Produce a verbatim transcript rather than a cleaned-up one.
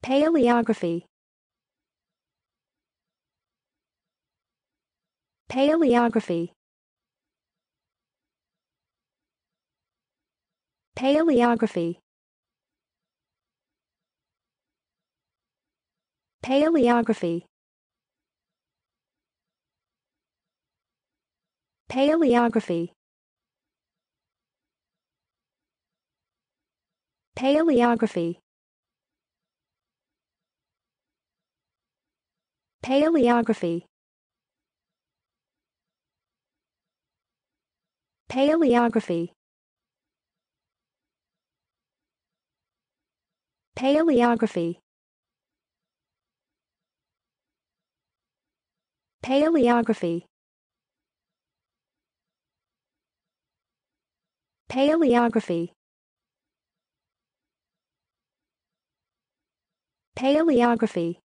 Paleography. Paleography. Paleography. Paleography. Paleography. Paleography. Paleography. Paleography. Paleography. Paleography. Paleography. Paleography.